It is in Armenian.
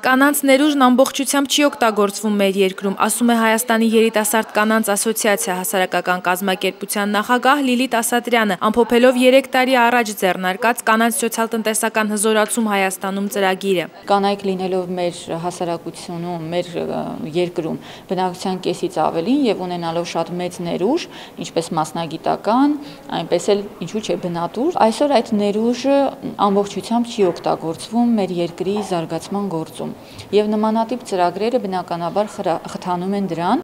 Կանանց ներուժն ամբողջությամբ չի օգտագործվում մեր երկրում, ասում է Հայաստանի երիտասարդ կանանց ասոցիացիա հասարակական կազմակերպության նախագահ Լիլիթ Ասատրյանը, ամփոփելով 3 տարի առաջ ձեռնարկած կանանց սոցիալ-տնտեսական հզորացում Հայաստանում ծրագիրը։ Կանայք լինելով մեր հասարակությունում, մեր երկրում բնակչության կեսից ավելին եւ ունենալով շատ մեծ ներուժ, ինչպես մասնագիտական, այնպես էլ ինչու՞ չէ բնատուր, այսօր այդ ներուժը ամբողջությամբ չի օգտագործվում մեր երկրի զարգացման գործում։ Եվ նմանատիպ ծրագրերը բնականաբար խթանում են դրան։